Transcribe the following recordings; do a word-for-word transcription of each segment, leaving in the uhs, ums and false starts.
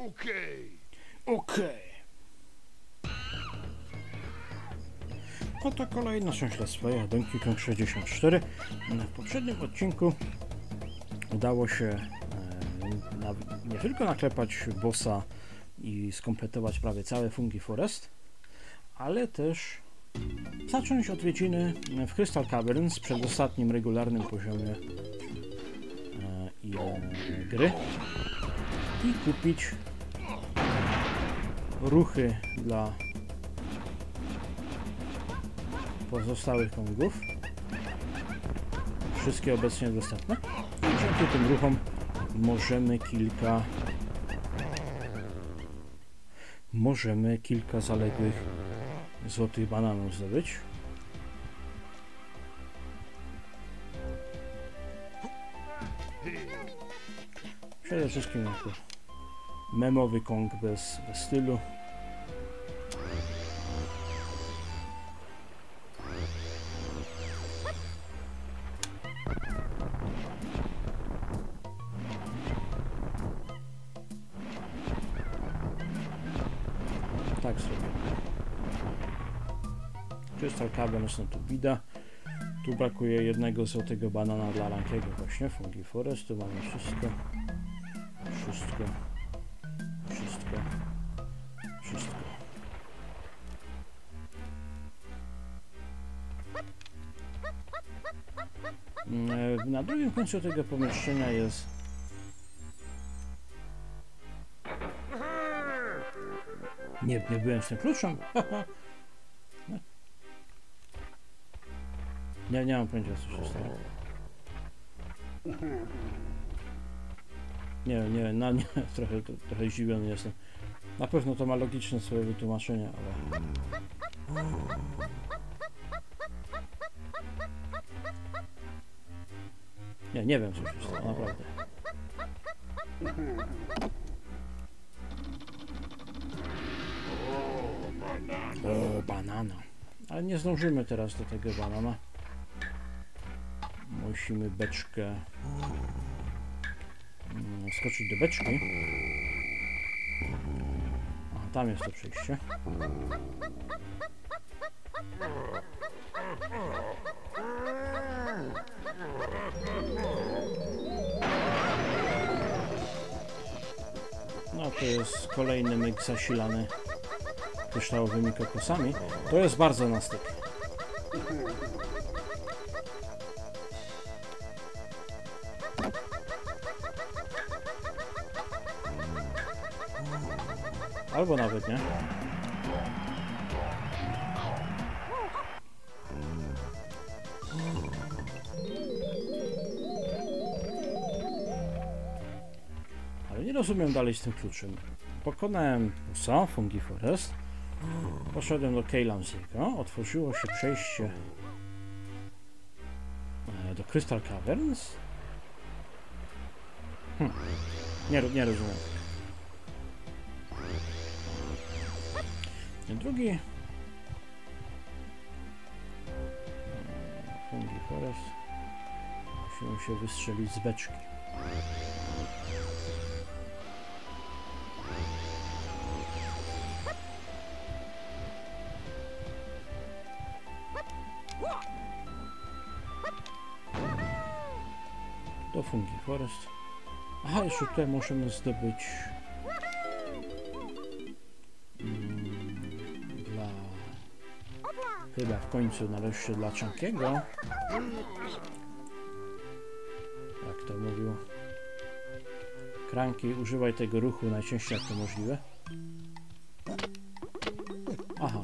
Okej. Okej. Oto kolejna część Let's Playa Donkey Kong sześćdziesiąt cztery. W poprzednim odcinku udało się e, na, nie tylko naklepać bossa i skompletować prawie cały Fungi Forest, ale też zacząć odwiedziny w Crystal Caverns, przedostatnim regularnym poziomie e, i, e, gry i kupić ruchy dla pozostałych Kongów, wszystkie obecnie dostępne, i dzięki tym ruchom możemy kilka możemy kilka zaległych złotych bananów zdobyć. Przede wszystkim jako memowy Kong bez, bez stylu. Tak sobie. Crystal Caverns, no tu bida. Tu brakuje jednego złotego banana dla Rankiego właśnie, Fungi Forest. Tu mamy wszystko. Wszystko. Wszystko. Wszystko. Na drugim końcu tego pomieszczenia jest Nie, nie byłem z tym kluczem. Nie, nie mam pojęcia, co się stało. Nie, nie, na nie, trochę, trochę zdziwiony jestem. Na pewno to ma logiczne swoje wytłumaczenie, ale... Nie, nie wiem, co się stało, naprawdę. O, banana. Ale nie zdążymy teraz do tego banana. Musimy beczkę... skoczyć do beczki. A, tam jest to przejście. No to jest kolejny myk zasilany kryształowymi kokosami. To jest bardzo na styk. Albo nawet nie. Ale nie rozumiem dalej z tym kluczem. Pokonałem bossa, Fungi Forest. Poszedłem do Keylamsiego, otworzyło się przejście do Crystal Caverns. Hm. Nie, nie rozumiem. Drugi Fungi Forest. Musimy się wystrzelić z beczki. Do Fungi Forest. Aha, jeszcze tutaj możemy zdobyć mm, dla... chyba w końcu nareszcie dla Chunkiego. Jak to mówił Cranky, używaj tego ruchu najczęściej jak to możliwe. Aha.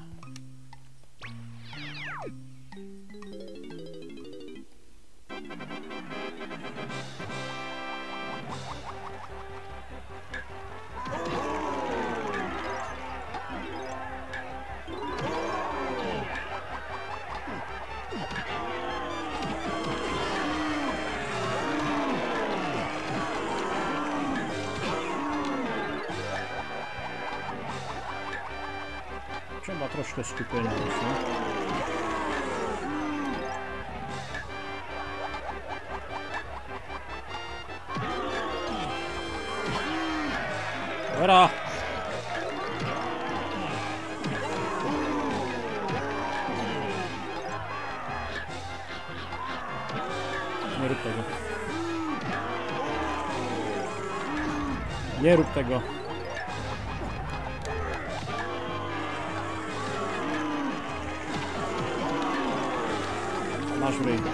Trzeba troszkę skupienia właśnie. Dobra! Nie rób tego. Nie rób tego. Masz ryj.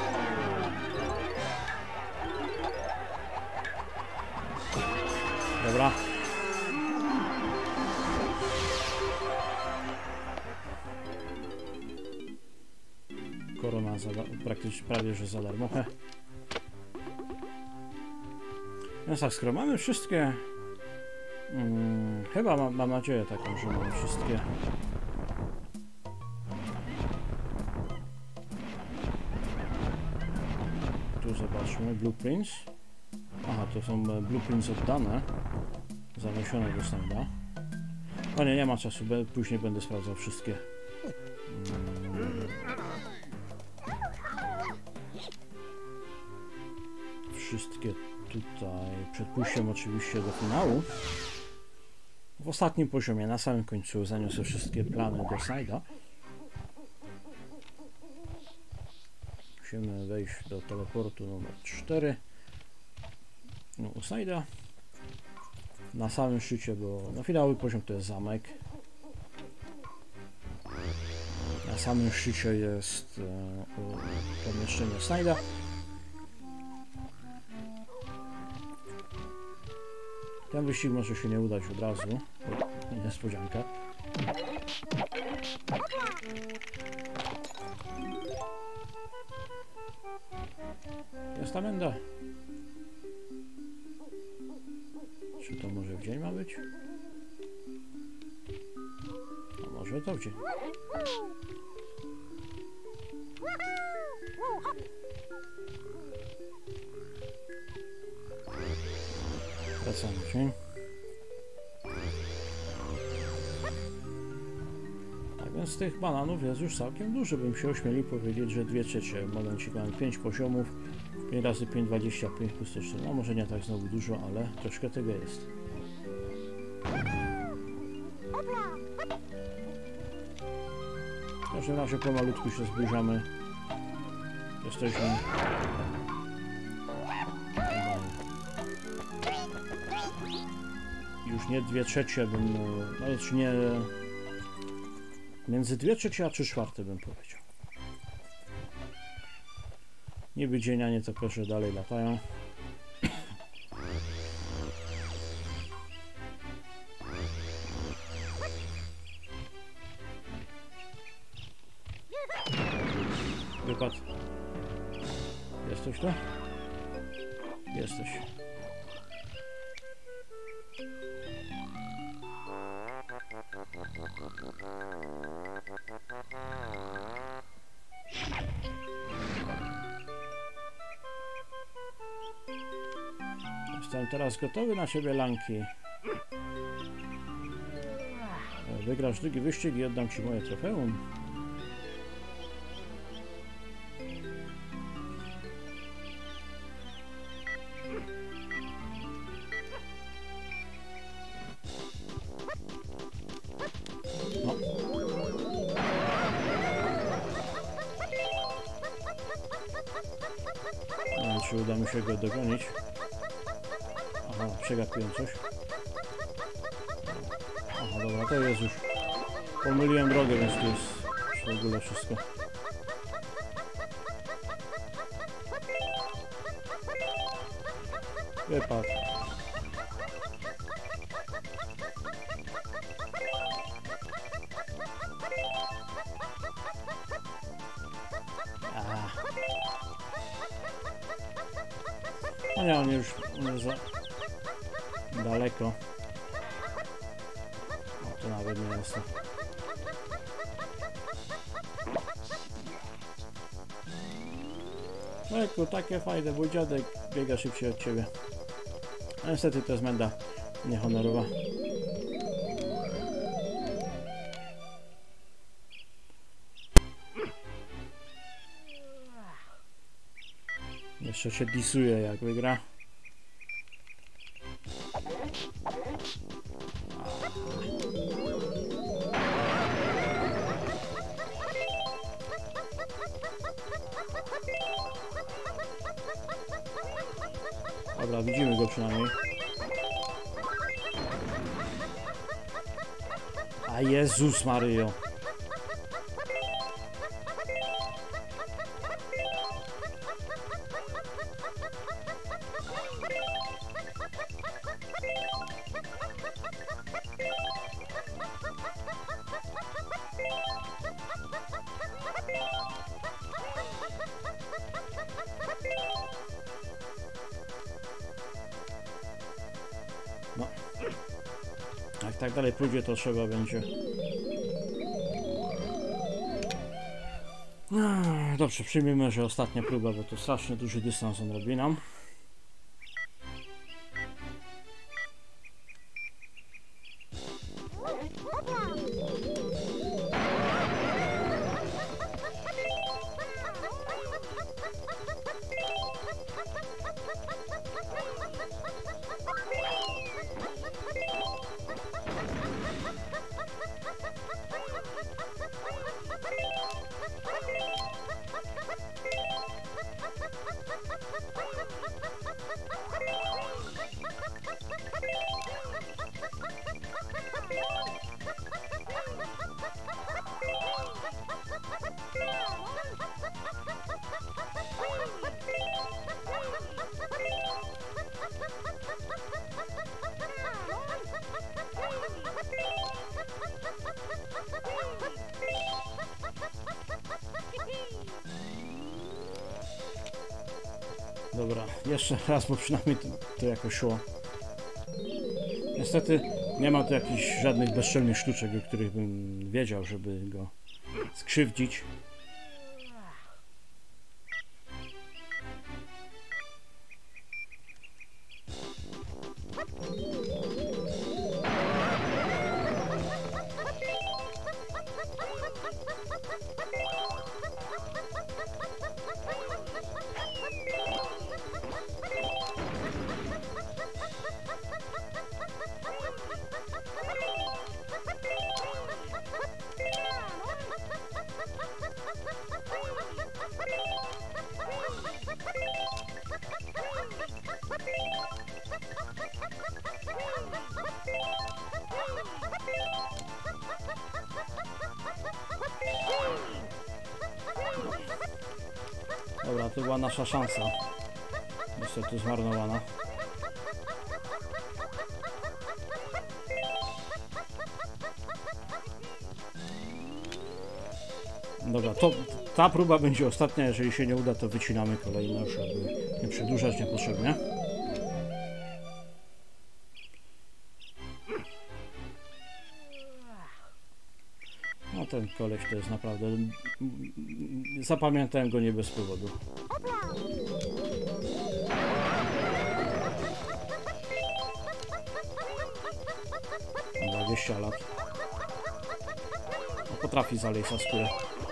Dobra. Korona za, praktycznie prawie że za darmo. He. Więc tak, skoro mamy wszystkie... Hmm, chyba mam, mam nadzieję taką, że mamy wszystkie... Tu zobaczmy, blueprints. Aha, to są blueprints oddane. Zaniesione do Snajda. O nie, nie ma czasu, później będę sprawdzał wszystkie. Hmm. Wszystkie tutaj, przed pójściem oczywiście do finału. W ostatnim poziomie, na samym końcu, zaniosę wszystkie plany do Snajda. Musimy wejść do teleportu numer cztery. No, u Snajda. Na samym szczycie, bo na finałowy poziom to jest zamek. Na samym szczycie jest e, pomieszczenie Snajda. Ten wyścig może się nie udać od razu. O, niespodzianka. Jest ta menda. Czy to może w dzień ma być? A może to w dzień. Wracamy w dzień. Tak więc tych bananów jest już całkiem dużo. Bym się ośmielił powiedzieć, że dwie trzecie. W momencie mamy pięć poziomów. pięć razy pięć, dwadzieścia pięć plus cztery. No może nie tak znowu dużo, ale troszkę tego jest. W każdym razie pomalutku się zbliżamy. Jesteśmy... Już nie dwie trzecie bym... No już nie... Między dwie trzecie a trzy czwarte bym powiedział. Niby dzień, a nie to proszę dalej latają. Wypad. Jesteś tu? Jesteś. Jestem teraz gotowy na ciebie, Lanki. Wygrasz drugi wyścig i oddam ci moje trofeum. No. Nie wiem, czy uda mi się go dogonić. Aha, przegapiłem coś. Aha, dobra, to jest już. Pomyliłem drogę, więc tu jest w ogóle wszystko. Wypadł. Aha. No nie, on już, on już za daleko. No to nawet nie jest to. No takie fajne, bo dziadek biega szybciej od ciebie. A niestety to jest menda niehonorowa. Jeszcze się disuje, jak wygra. Dobra, widzimy go przynajmniej. A Jezus Maryjo. No. Jak tak dalej pójdzie, to trzeba będzie... Dobrze, przyjmijmy, że ostatnia próba, bo to strasznie duży dystans on robi nam. Dobra, jeszcze raz, bo przynajmniej to, to jakoś szło. Niestety nie ma tu jakichś żadnych bezczelnych sztuczek, o których bym wiedział, żeby go skrzywdzić. Dobra, to była nasza szansa. Niestety zmarnowana. Dobra, to ta próba będzie ostatnia. Jeżeli się nie uda, to wycinamy kolejną, żeby nie przedłużać niepotrzebnie. No ten koleś to jest naprawdę... Zapamiętałem go nie bez powodu. dwadzieścia lat. No, potrafi zalejsa skórę.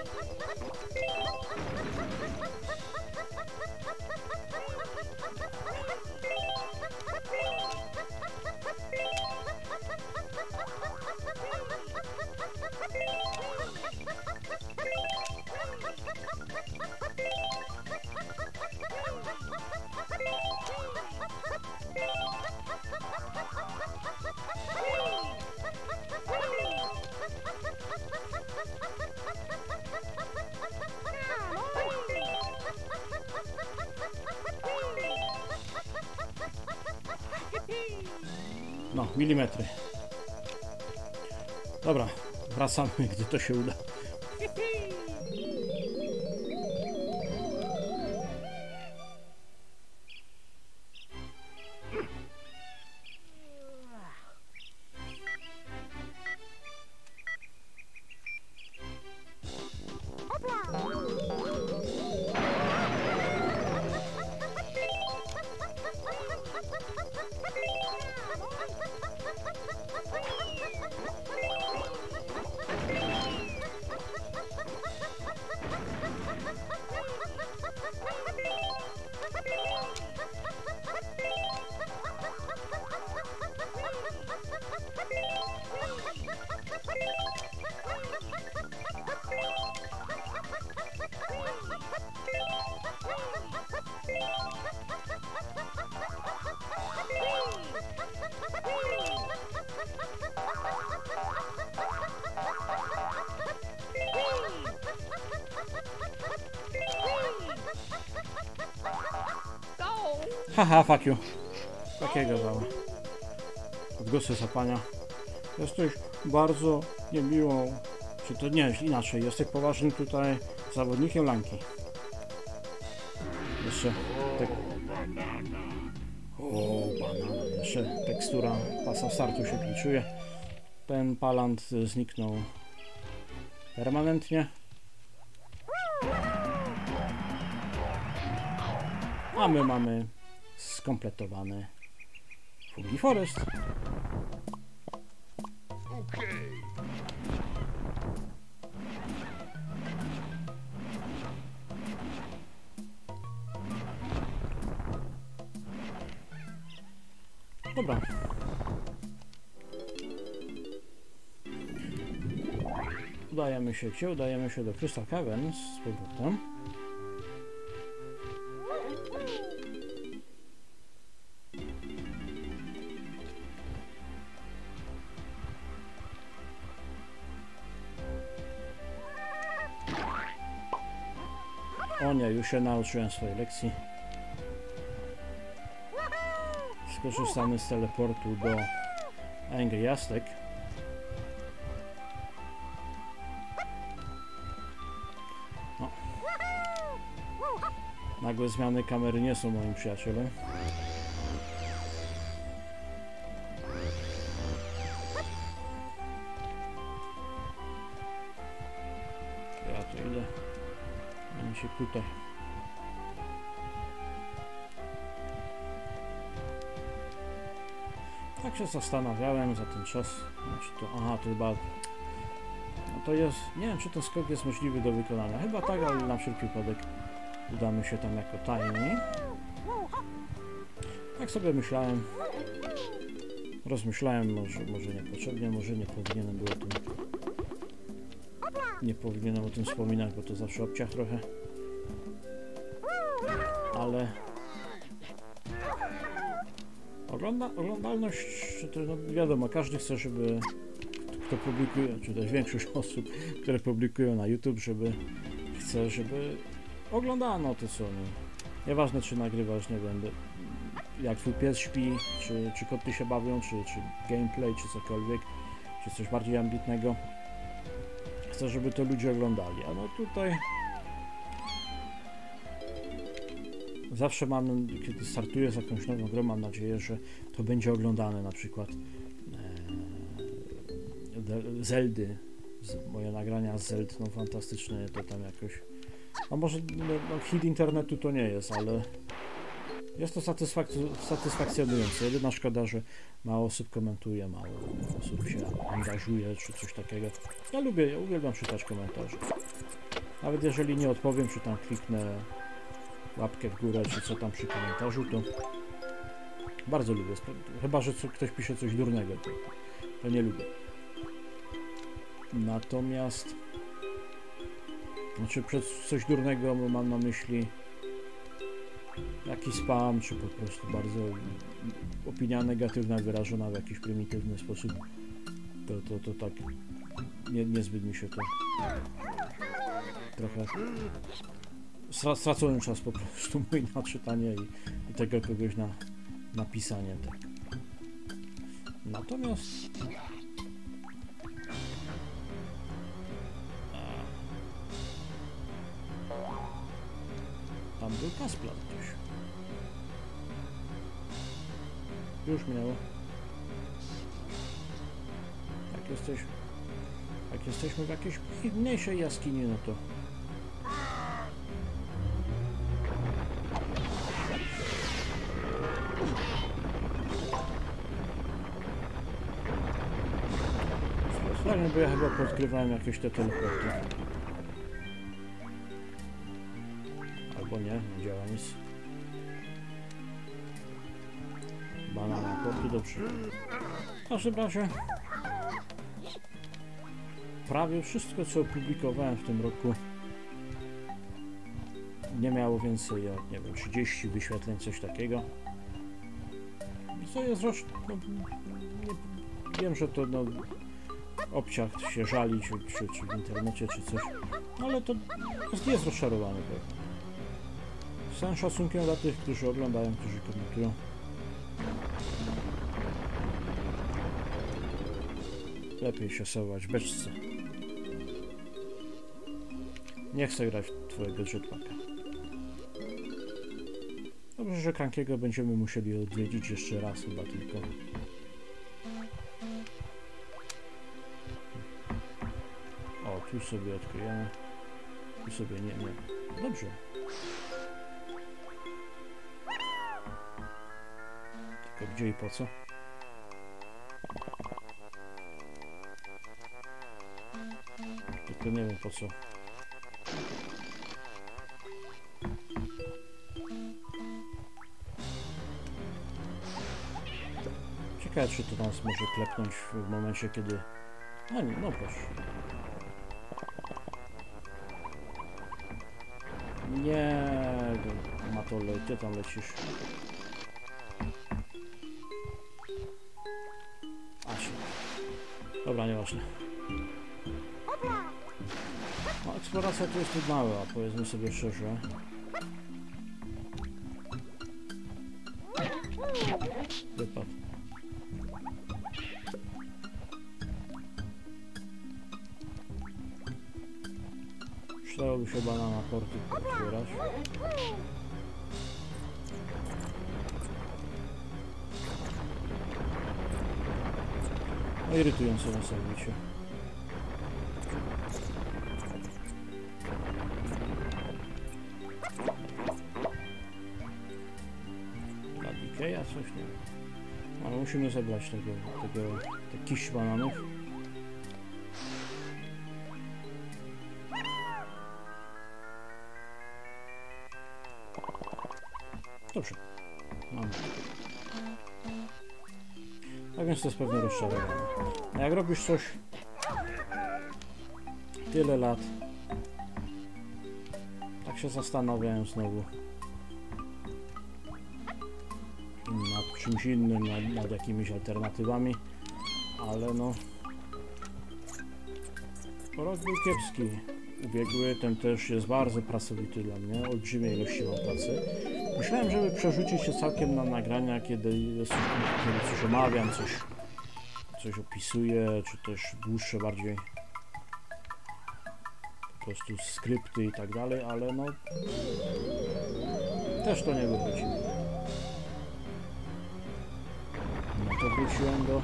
No, milimetry. Dobra, wracamy, gdy to się uda. Haha, fuck you. Takiego dała. Odgłosy zapania. Jesteś bardzo niemiłą, czy to nie, inaczej, jesteś poważnym tutaj zawodnikiem lanki. Jeszcze tek... O, banan. Jeszcze tekstura pasa startu się kliczuje. Ten palant zniknął permanentnie. A my mamy skompletowany Fungi Forest. Dobra. Udajemy się gdzie? Udajemy się do Crystal Caverns z powrotem. O nie, już się nauczyłem swojej lekcji. Skorzystamy z teleportu do Angry Aztek. No. Nagłe zmiany kamery nie są moim przyjacielem. Ja to idę. Mam się tutaj. Tak się zastanawiałem za ten czas. Znaczy to, aha, to chyba... No to jest... Nie wiem, czy ten skok jest możliwy do wykonania. Chyba tak, ale na wszelki wypadek udamy się tam jako tajni. Tak sobie myślałem. Rozmyślałem, może, może niepotrzebnie, może nie powinienem było o tym... Nie powinienem o tym wspominać, bo to zawsze obciach trochę. Ale... Ogląda, oglądalność, to no wiadomo, każdy chce, żeby kto publikuje, czy też większość osób, które publikują na YouTube, żeby chce, żeby oglądano to co. No. Nieważne, czy nagrywasz, nie wiem, jak twój pies śpi, czy, czy koty się bawią, czy, czy gameplay, czy cokolwiek, czy coś bardziej ambitnego. Chcę, żeby to ludzie oglądali, a no tutaj zawsze mam, kiedy startuję z jakąś nową grą, mam nadzieję, że to będzie oglądane, na przykład e, Zeldy, z, moje nagrania z Zeld, no fantastyczne, to tam jakoś, no może no, no, hit internetu to nie jest, ale jest to satysfak satysfakcjonujące. Jedyna szkoda, że mało osób komentuje, mało osób się angażuje, czy coś takiego. Ja lubię, ja uwielbiam czytać komentarze. Nawet jeżeli nie odpowiem, czy tam kliknę łapkę w górę, czy co tam przy komentarzu, to bardzo lubię. Chyba że co, ktoś pisze coś durnego, to, to nie lubię. Natomiast znaczy przez coś durnego mam na myśli jakiś spam, czy po prostu bardzo opinia negatywna wyrażona w jakiś prymitywny sposób, to, to, to tak nie, niezbyt mi się to trochę stracony czas po prostu mój na czytanie i, i tego kogoś na napisanie. Tak. Natomiast tam był Kasplan gdzieś. Już minęło. Jak jesteś, jak jesteśmy w jakiejś mniejszej jaskini, no to specjalnie, bo ja chyba podkrywałem jakieś te teleporty. Albo nie, nie działa nic. Banana, porty dobrze. W każdym razie prawie wszystko, co opublikowałem w tym roku, nie miało więcej jak, nie wiem, trzydzieści wyświetleń, coś takiego. Co jest rocznie, no, nie, wiem, że to no, obciach się żali, czy, czy, czy w internecie, czy coś, no, ale to jest, jest rozczarowany pewnie. Z całym szacunkiem dla tych, którzy oglądają, którzy komentują. Lepiej się schować w beczce. Nie chcę grać w twojego jetpacka. Dobrze, że Krankiego będziemy musieli odwiedzić jeszcze raz chyba tylko. O, tu sobie odkryjemy. Tu sobie nie, nie. Dobrze. Tylko gdzie i po co? Tylko nie wiem po co. Ciekawe, czy to nas może klepnąć w momencie, kiedy... A nie, no proszę. Nie, Matole, gdzie tam lecisz? A się. Dobra, nieważne. No, eksploracja tu jest tu mała, powiedzmy sobie szczerze. Wypadł. Przydałoby się banana porty otwierać. No irytujące na serwisie. Dla Dikeya coś nie wiem. Ale musimy zebrać tego, tego, te kiść bananów. Dobrze. Mamy. Tak więc to jest pewne rozczarowanie. A jak robisz coś tyle lat, tak się zastanawiałem znowu nad czymś innym, nad, nad jakimiś alternatywami, ale no rok był kiepski. Ubiegły, ten też jest bardzo pracowity dla mnie, olbrzymiej ilości mam pracy. Myślałem, żeby przerzucić się całkiem na nagrania, kiedy, jest, kiedy coś omawiam, coś, coś opisuję, czy też dłuższe bardziej po prostu skrypty i tak dalej, ale no też to nie wychodziło. No to wróciłem do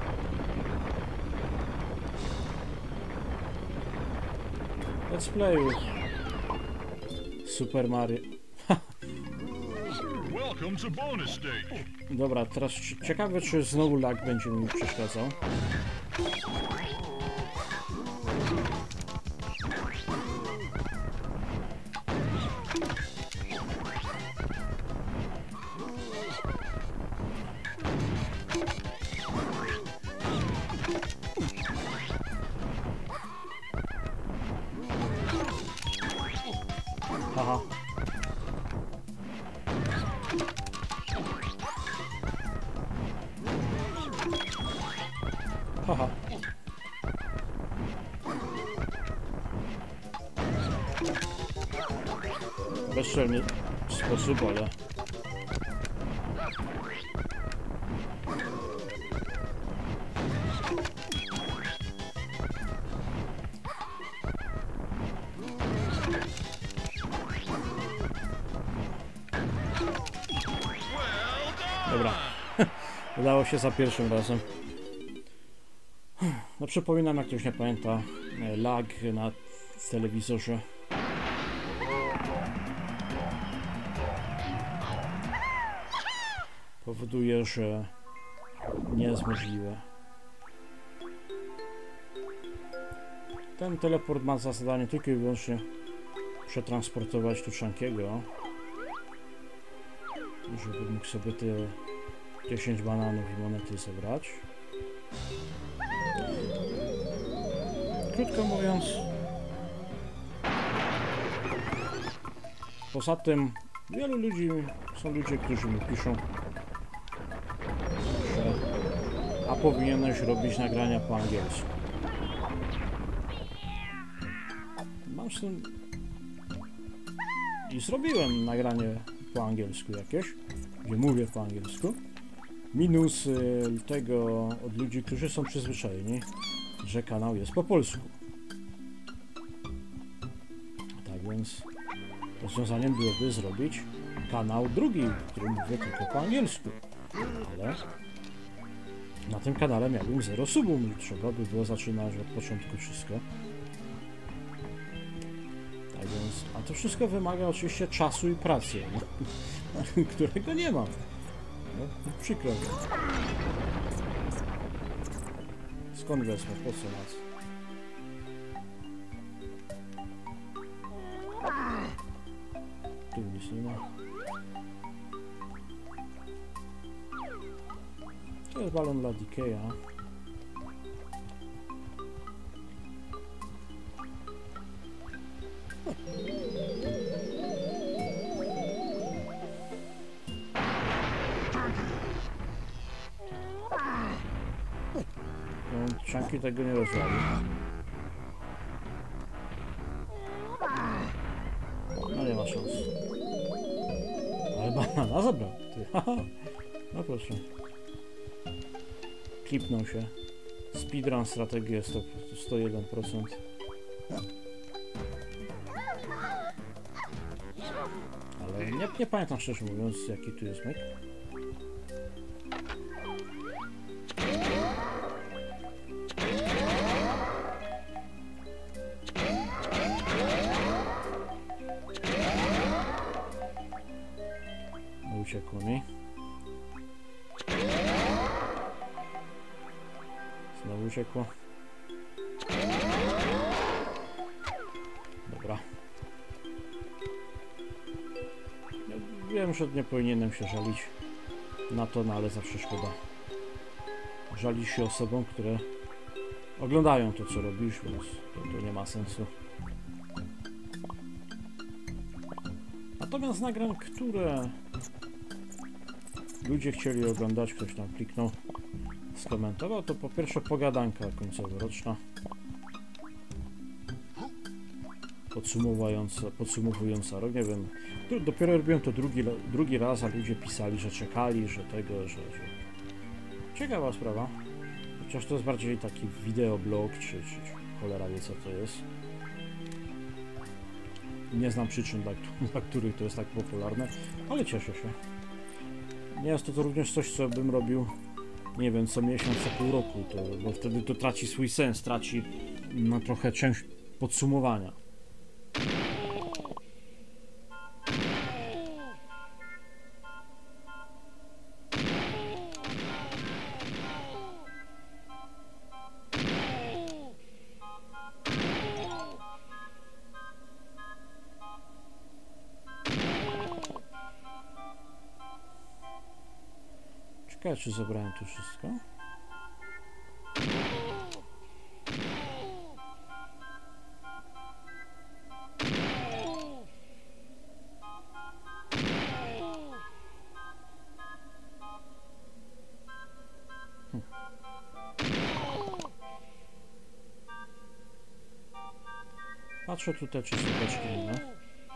Let's playu Super Mario. Dobra, teraz ciekawe, czy znowu lag będzie mi przeszkadzał. Aha. Haha. Bezczelny sposób, ale... Dobra. Udało się za pierwszym razem. No przypominam, jak ktoś nie pamięta, lag na telewizorze. Powoduje, że nie jest możliwe. Ten teleport ma za zadanie tylko i wyłącznie przetransportować tu Chunkiego, żeby mógł sobie te dziesięć bananów i monety zebrać. Krótko mówiąc, poza tym wielu ludzi, są ludzie, którzy mi piszą, że a powinieneś robić nagrania po angielsku. Mam z tym i zrobiłem nagranie po angielsku jakieś, gdzie mówię po angielsku. Minus y, tego od ludzi, którzy są przyzwyczajeni, że kanał jest po polsku. Tak więc rozwiązaniem byłoby zrobić kanał drugi, w którym mówię tylko po angielsku. Ale na tym kanale miałbym zero subów i trzeba by było zaczynać od początku wszystko. Tak więc, a to wszystko wymaga oczywiście czasu i pracy, no, którego nie mam. No, przykro mi. Skąd wezmę? Po co nas? Tu nic nie ma. To jest balon dla Dikeya. No, Chunky tego nie rozwali. No nie ma szans. Ale banana zabrał. Ty. No proszę. Klipnął się. Speedrun strategia sto jeden procent. Ale nie, nie pamiętam szczerze mówiąc, jaki tu jest myk. Uciekło mi. Znowu uciekło. Dobra. Ja wiem, że nie powinienem się żalić na to, no ale zawsze szkoda żalić się osobom, które oglądają to, co robisz, więc to, to nie ma sensu. Natomiast nagrań, które ludzie chcieli oglądać, ktoś tam kliknął, skomentował, to po pierwsze pogadanka końcowo-roczna, podsumowująca, podsumowująca rok, nie wiem, dopiero robiłem to drugi, drugi raz, a ludzie pisali, że czekali, że tego, że, że... Ciekawa sprawa, chociaż to jest bardziej taki wideoblog, czy, czy, czy cholera wie co to jest. Nie znam przyczyn, dla, dla których to jest tak popularne, ale cieszę się. Nie jest to, to również coś, co bym robił, nie wiem, co miesiąc, co pół roku, to, bo wtedy to traci swój sens, traci no, trochę część podsumowania. Ciekawe, czy zebrałem tu wszystko? Hm. Patrzę tutaj, czy są beczki inne.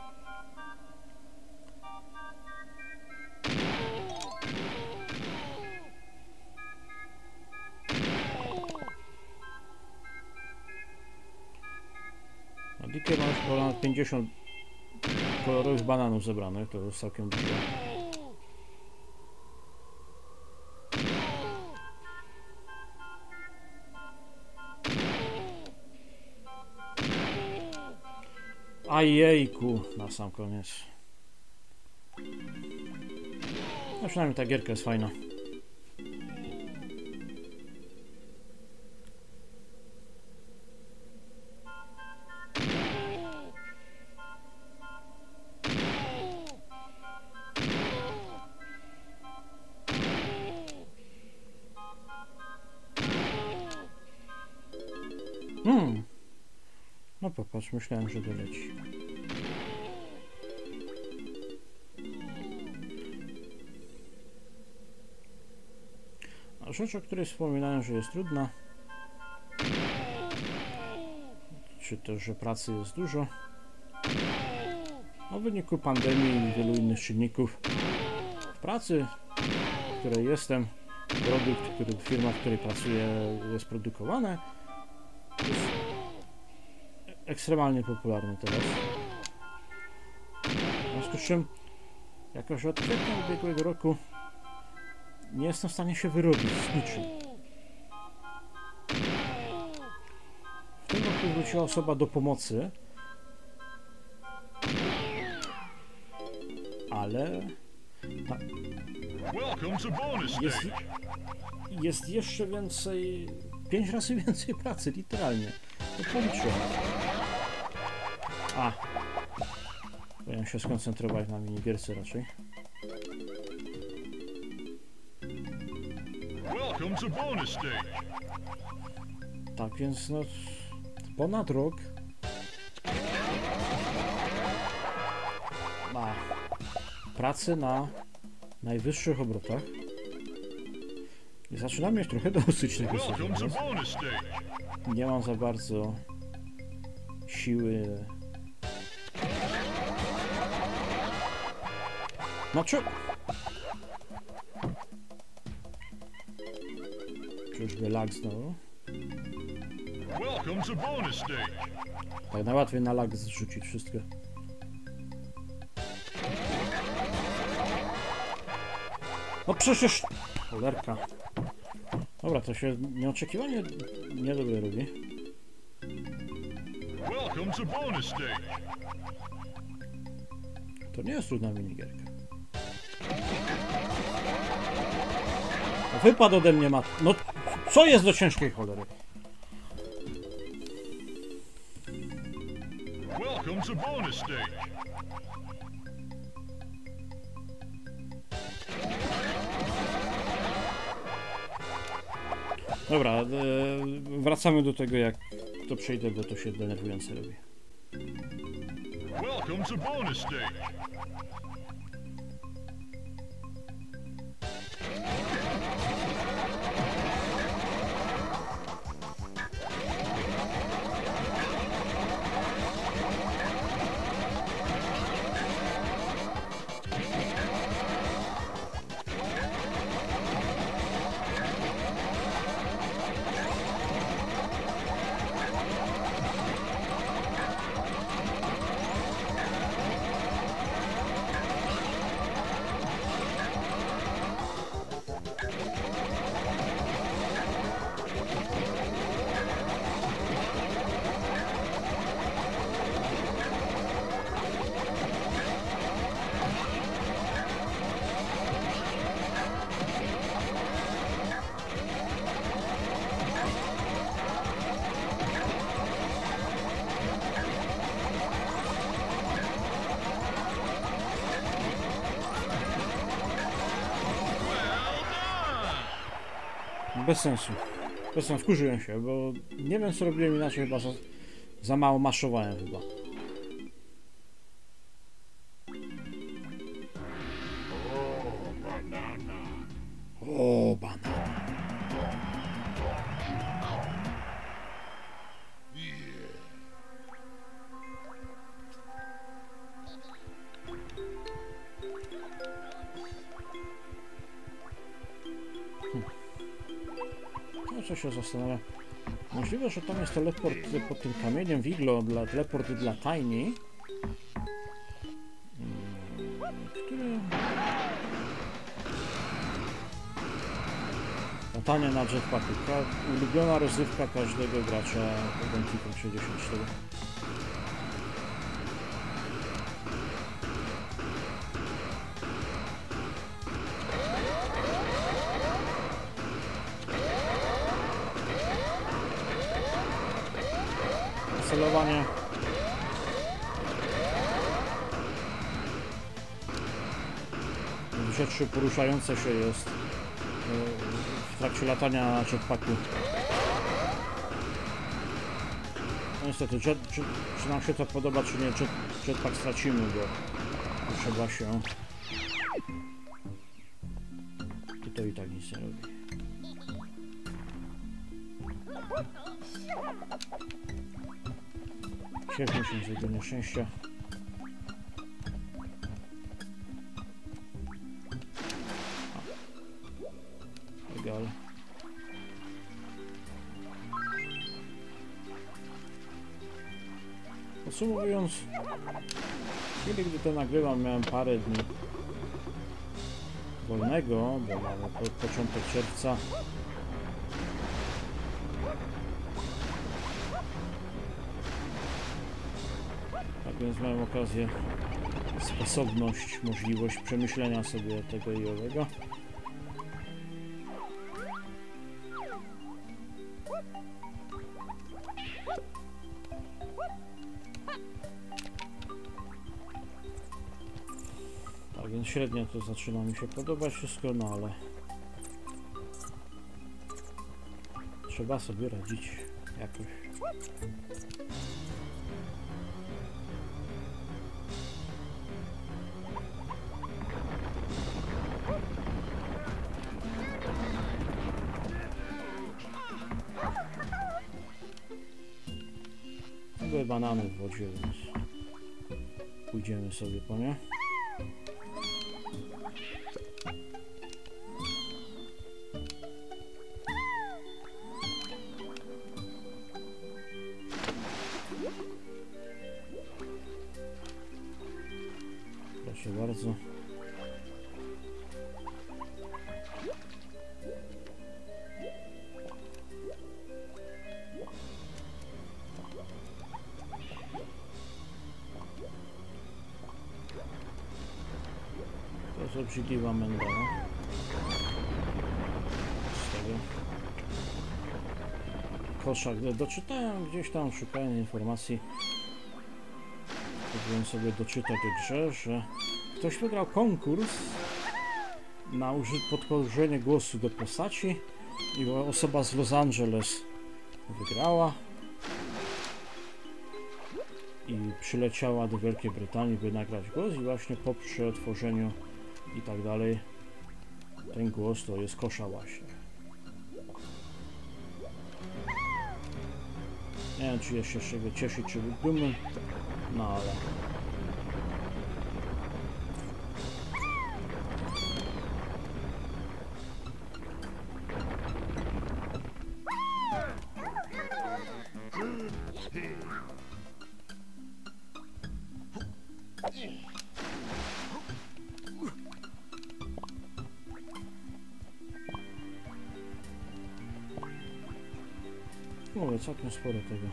Dikie ma już ponad pięćdziesiąt kolorowych bananów zebranych, to jest całkiem dużo. A jejku, na sam koniec. No przynajmniej ta gierka jest fajna. Hmm. No popatrz, myślałem, że doleci. A rzecz, o której wspominałem, że jest trudna, czy też, że pracy jest dużo, w wyniku pandemii i wielu innych czynników w pracy, w której jestem, produkt, który, firma, w której pracuję, jest produkowane, jest ekstremalnie popularny teraz. W związku z czym jakoś od kwietnia ubiegłego roku nie jestem w stanie się wyrobić z niczym. W tym roku wróciła osoba do pomocy, ale ta, jest, jest jeszcze więcej, pięć razy więcej pracy, literalnie. To policzyłem. A, powinienem się skoncentrować na minigierce raczej. Tak więc no, ponad rok ma pracy na najwyższych obrotach i zaczynam mieć trochę dosyć tego sobie. Nie mam za bardzo siły. Znaczy... Czyżby lag znowu? Tak najłatwiej na lag zrzucić wszystko. No przecież... Cholerka. Dobra, to się nieoczekiwanie niedobre robi. To nie jest trudna minigierka. Wypadł ode mnie mat... No, co jest do ciężkiej cholery? Dobra, e, wracamy do tego, jak to przejdę, bo to się denerwujące robi. Welcome to bonus stage. Bez sensu. Bez sensu, wkurzyłem się, bo nie wiem co robiłem inaczej, chyba za, za mało maszowałem chyba. O, banana. Co się zastanawia? Możliwe, że tam jest teleport pod tym kamieniem Wiglo, dla teleport dla Tiny, który latanie na jetpacku. Ulubiona rozrywka każdego gracza Donkey Kong sześćdziesiąt cztery. Celowanie. Rzeczy poruszające się jest w trakcie latania na jetpacku. No niestety, jet, czy, czy nam się to podoba, czy nie, jet, jetpack stracimy, bo trzeba się... I to i tak nic nie robi. Cieszmy się z jego nieszczęścia. Podsumowując, w chwili gdy to nagrywam, miałem parę dni wolnego, bo mamy po, początek czerwca. Tak więc miałem okazję, sposobność, możliwość przemyślenia sobie tego i owego. Tak więc średnio to zaczyna mi się podobać wszystko, no ale trzeba sobie radzić jakoś. Były banany w wodzie, więc pójdziemy sobie po nie. Proszę bardzo. To jest obrzydliwa menda, no. Z tego kosza, gdy doczytałem gdzieś tam, szukając informacji, próbuję sobie doczytać o grze, że ktoś wygrał konkurs na podłożenie głosu do postaci i osoba z Los Angeles wygrała i przyleciała do Wielkiej Brytanii, by nagrać głos, i właśnie po przetworzeniu i tak dalej ten głos to jest kosza właśnie. Nie wiem, czy jest się z czego cieszyć, czy być dumnym, no ale mówię, całkiem sporo tego.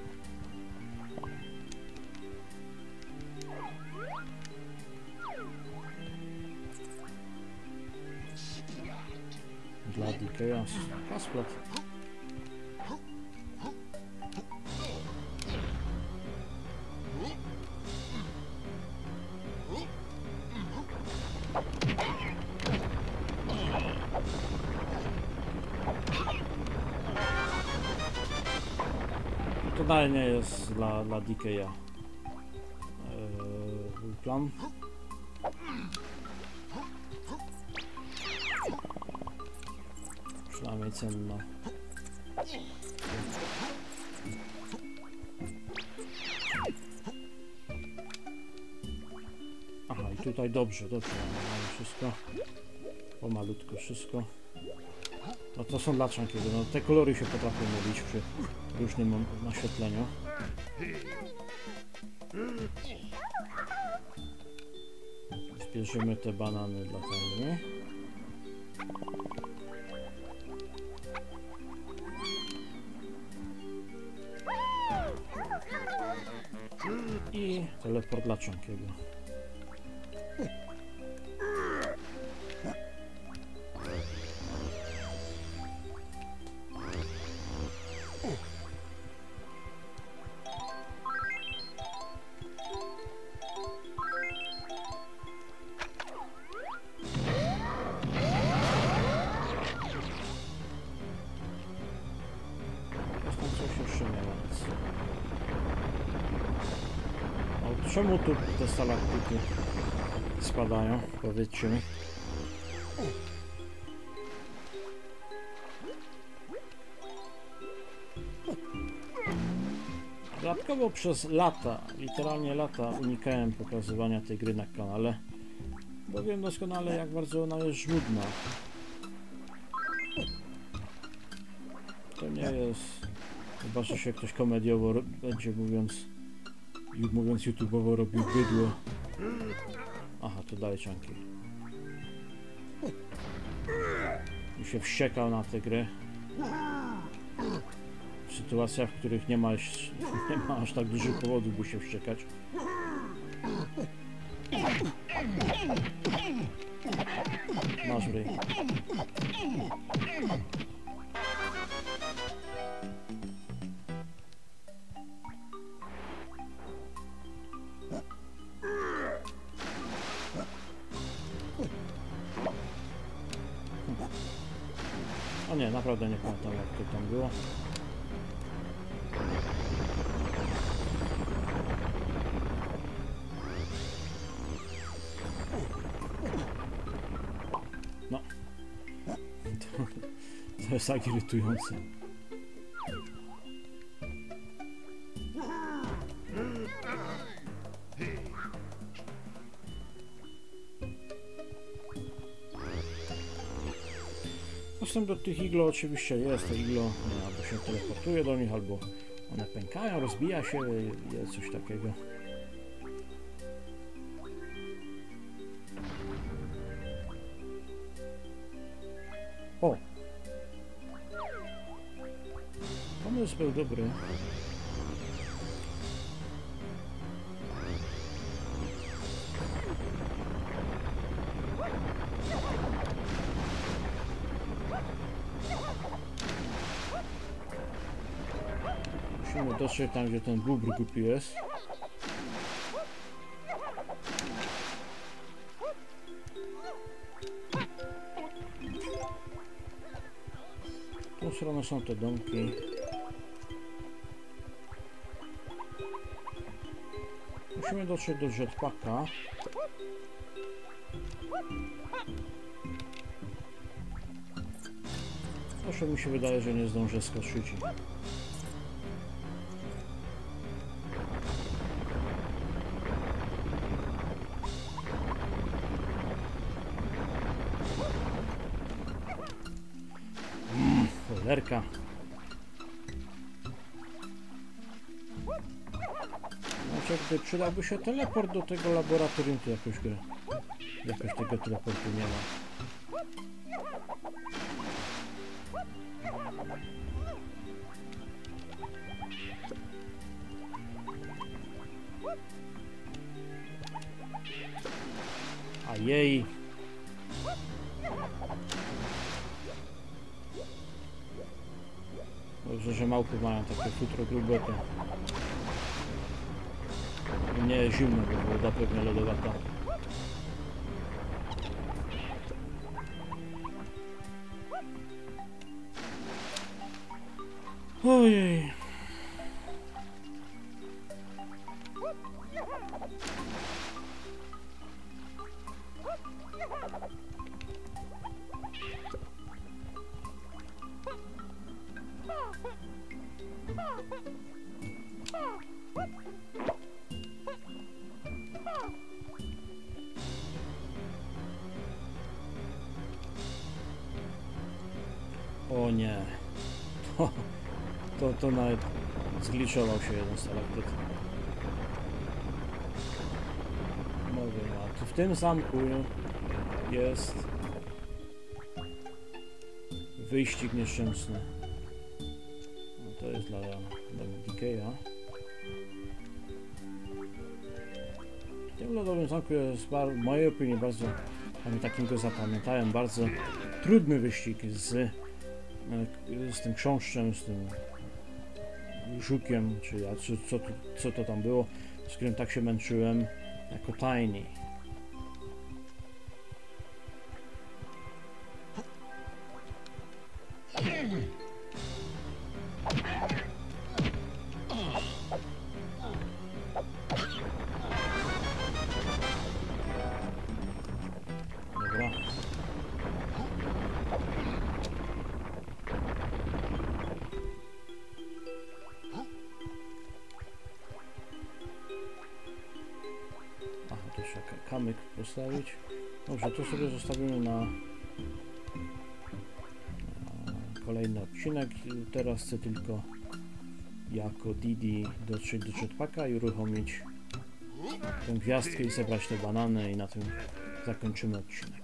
Dla D K A Kasplat. To dalej nie jest dla, dla D K A eee, plan. Przynajmniej cenna. Aha, i tutaj dobrze, dobrze, mamy wszystko. Pomalutko wszystko. No to są dla Chunkiego, no te kolory się potrafią mylić przy różnym naświetleniu. Zbierzemy te banany dla Tiny. I teleport dla Chunkiego. Czemu tu te stalaktyki spadają? Powiedzcie mi. Dodatkowo przez lata, literalnie lata, unikałem pokazywania tej gry na kanale, bo wiem doskonale, jak bardzo ona jest żmudna. To nie jest, chyba że się ktoś komediowo będzie, mówiąc i mówiąc YouTube'owo robił bydło. Aha, to dalej czanki. I się wściekał na tę grę. W sytuacjach, w których nie ma, nie ma aż tak dużych powodów, by się wściekać. Masz ryj. O nie, naprawdę nie pamiętam, jak to tam było. No. To, to jest tak irytujące. Dostęp do tych iglo oczywiście jest, to iglo albo się teleportuje do nich, albo one pękają, rozbija się, jest coś takiego. O! Pomysł był dobry. Musimy dotrzeć tam, gdzie ten bóbr głupi jest. W tą stronę są te domki. Musimy dotrzeć do jetpacka. Proszę, mi się wydaje, że nie zdążę skoczyć. Mm, cholerka. Znaczy, gdy przydałby się teleport do tego laboratorium, to jakoś grę. Jakoś tego teleportu nie ma. A jej. Dobrze, że małpy mają takie futro grubete. Nie zimno, bo woda pewnie lodowata. Ojej. O nie. To, to, to nawet zgliczował się jeden stalaktyt. Mówię, a tu w tym zamku jest wyścig nieszczęsny. No to jest dla, dla Dikeya. W tym lodowym zamku jest w mojej opinii bardzo, ani takim go zapamiętałem, bardzo trudny wyścig z, z tym książczem, z tym żukiem, czy ja, czy, co, co to tam było, z którym tak się męczyłem jako Tiny. Dobra. Aha, tu trzeba kamyk postawić. Dobrze, to sobie zostawimy na, na kolejny odcinek. Teraz chcę tylko jako Didi dotrzeć do jetpacka i uruchomić tę gwiazdkę i zebrać te banany, i na tym zakończymy odcinek.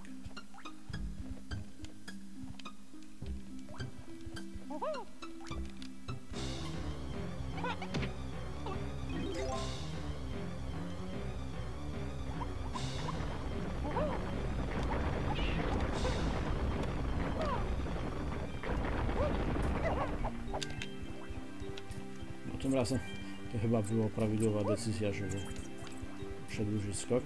No, tym razem to chyba była prawidłowa decyzja, żeby przedłużyć skok.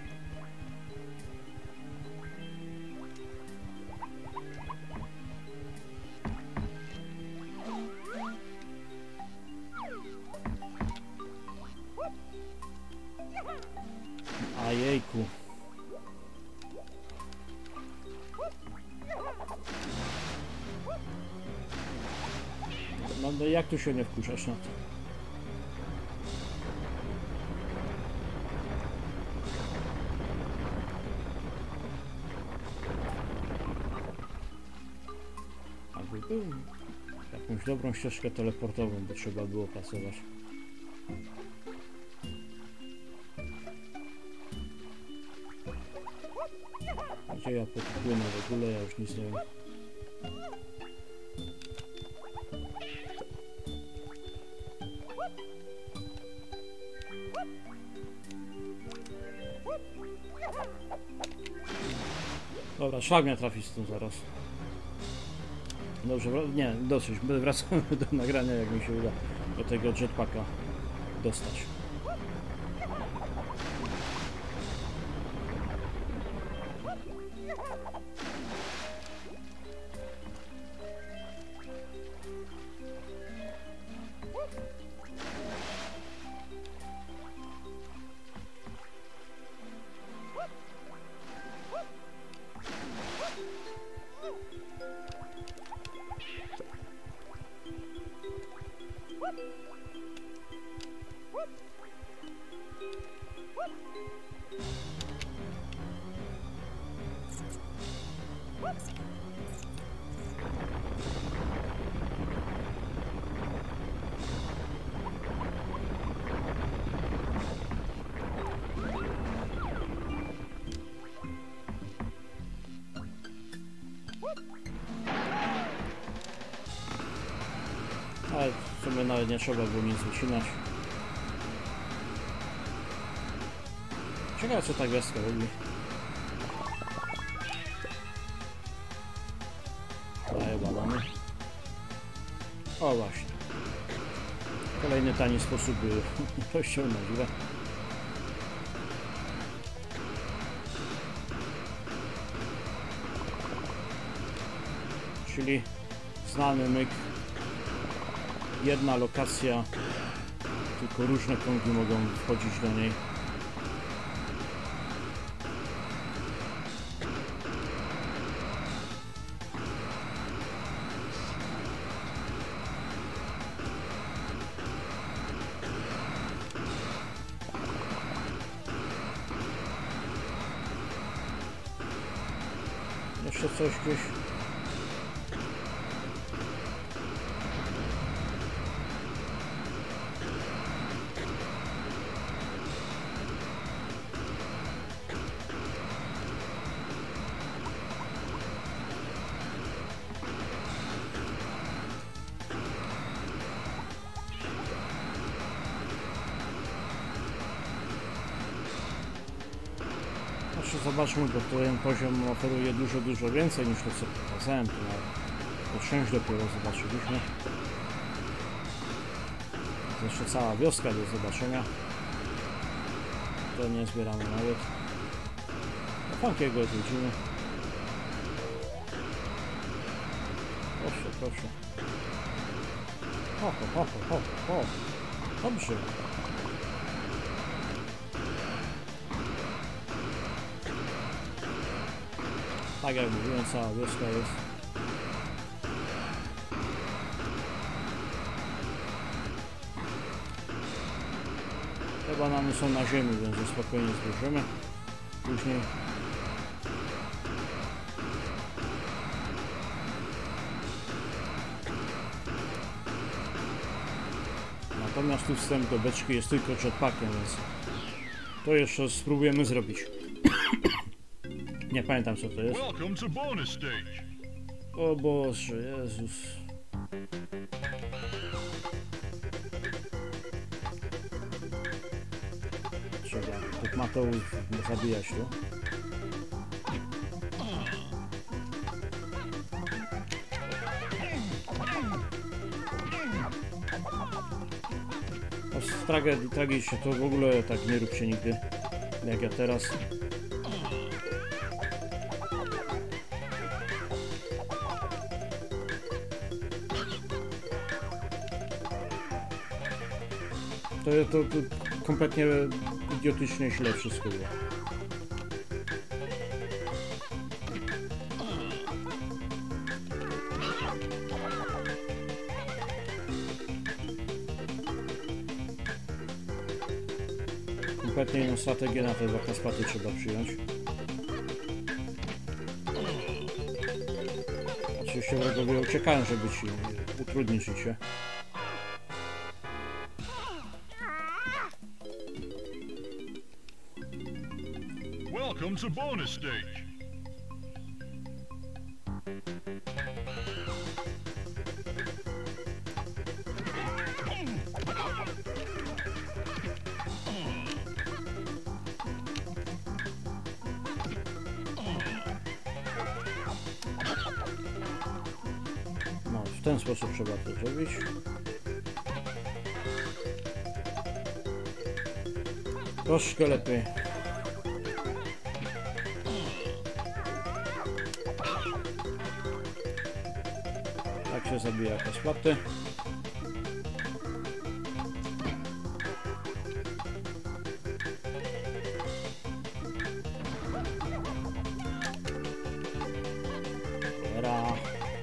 A jejku. No, no jak tu się nie wkurzasz na to? Aby był jakąś dobrą ścieżkę teleportową, by trzeba było pasować. Gdzie ja podpłynę w ogóle? Ja już nic nie wiem. Dobra, szlak mnie trafi z tym zaraz. Dobrze, nie, dosyć. Wracamy do nagrania, jak mi się uda do tego jetpacka dostać. Ale w sumie nawet nie trzeba było nic wycinać. Ciekawe, co ta gwiazdka robi. Daję banany. O właśnie. Kolejny tani sposób, by rozciągnąć grę. Czyli znany myk. Jedna lokacja, tylko różne krągi mogą wchodzić do niej. Jeszcze coś gdzieś. Zobaczmy, bo ten poziom oferuje dużo, dużo więcej niż to, co pokazałem. To część dopiero zobaczyliśmy. To jeszcze cała wioska do zobaczenia. To nie zbieramy nawet. Do Funkiego odwiedzimy. Proszę, proszę. Ho, ho, ho, ho, ho, ho. Dobrze. Tak jak mówiłem, cała wioska jest. Te banany są na ziemi, więc je spokojnie zbierzemy. Później. Natomiast tu wstęp do beczki jest tylko jetpackiem, więc to jeszcze spróbujemy zrobić. Nie pamiętam co to jest. O Boże, Jezus. Trzeba tych matołów zabijać tu. O, tragedii, tragicznie, to w ogóle tak nie róbcie nigdy, jak ja teraz. To, to, to kompletnie idiotycznie źle wszystko było. Kompletnie inną strategię na te wakaspaty trzeba przyjąć. Oczywiście wrogowie uciekają, żeby ci utrudnić życie. Welcome to bonus stage. No, w ten sposób trzeba to zrobić. Troszkę lepiej. Tak się zabija kaspaty. Cholera.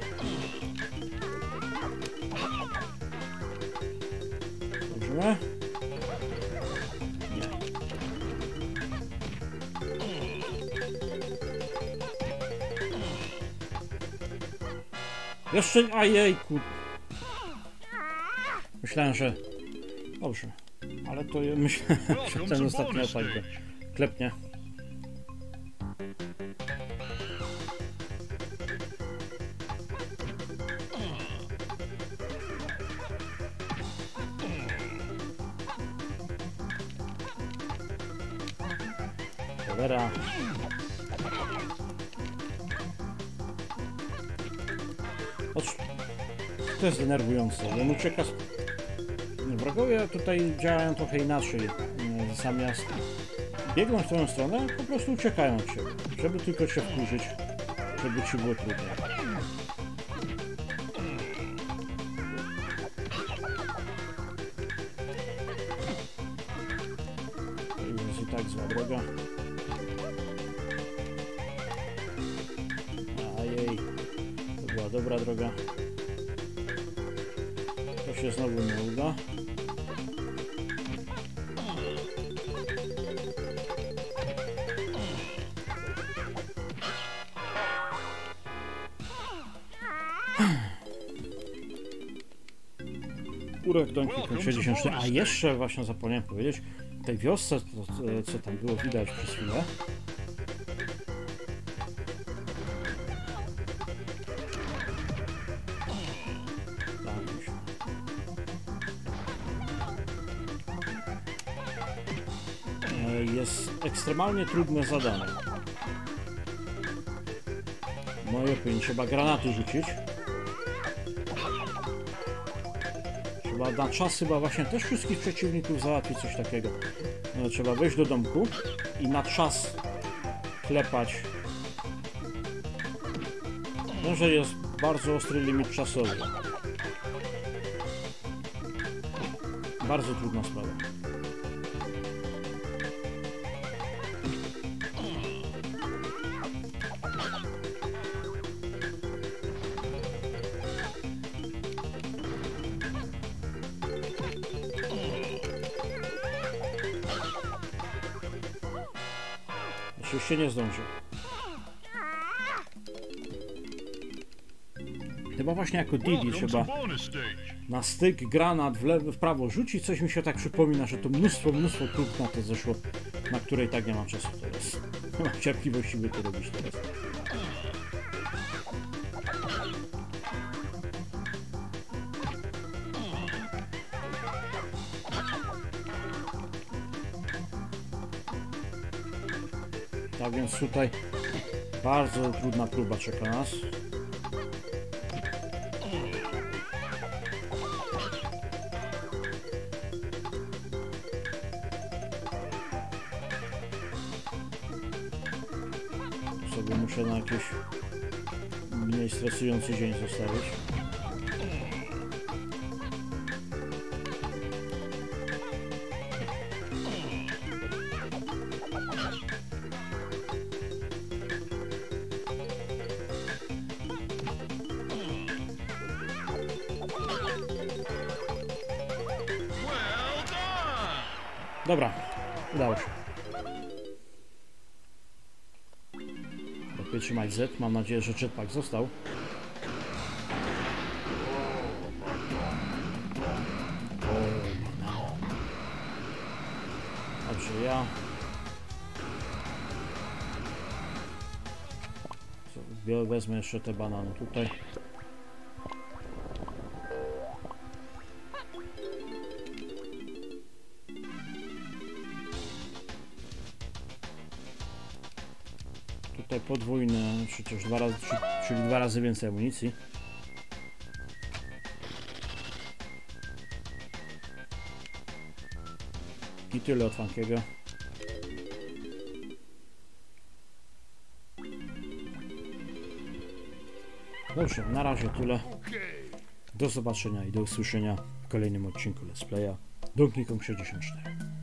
Dobrze? Nie. Jeszcze, ajejku. Myślałem, że... Dobrze. Ale to ja myślę, że ten ostatni atak go klepnie. Cholera. To jest denerwujące. On ucieka. Wrogowie tutaj działają trochę inaczej. Zamiast biegnąć w tę stronę, po prostu uciekają od ciebie. Żeby tylko cię wkurzyć, żeby ci było trudno. To jest i tak zła droga. Ajej. To była dobra droga. To się znowu nie uda. Urek Donkey Kong sześćdziesiąt cztery. A jeszcze właśnie zapomniałem powiedzieć, w tej wiosce, to, co tam było widać przez chwilę, jest ekstremalnie trudne zadanie. W mojej opinii trzeba granaty rzucić. Trzeba na czas chyba właśnie też wszystkich przeciwników załatwić coś takiego. No, trzeba wejść do domku i na czas klepać. No, że jest bardzo ostry limit czasowy. Bardzo trudna sprawa. Oczywiście nie zdążył. Chyba właśnie jako Didi trzeba na styk, granat w lewo, w prawo rzuci. Coś mi się tak przypomina, że to mnóstwo, mnóstwo prób na to zeszło, na której tak nie mam czasu teraz. Nie mam cierpliwości, by to robić teraz. Tak więc tutaj bardzo trudna próba czeka nas. Sobie muszę na jakiś mniej stresujący dzień zostawić. Dobra, udało się. Lepiej trzymać Z. Mam nadzieję, że jetpack został. Dobrze, ja... Co, wezmę jeszcze te banany tutaj. Tutaj podwójne, przecież dwa razy, czyli dwa razy więcej amunicji. I tyle od Funkiego. Dobrze, na razie tyle. Do zobaczenia i do usłyszenia w kolejnym odcinku Let's Playa Donkey Kong sześćdziesiąt cztery.